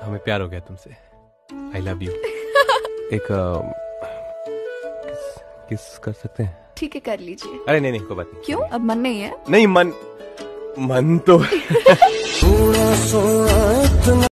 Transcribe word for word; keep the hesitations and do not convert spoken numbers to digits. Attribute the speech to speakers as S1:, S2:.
S1: हमें प्यार हो गया तुमसे। I love you. एक किस किस कर सकते हैं?
S2: ठीक है कर लीजिए।
S1: अरे नहीं नहीं कोई बात नहीं।
S2: क्यों अब मन नहीं है?
S1: नहीं मन मन तो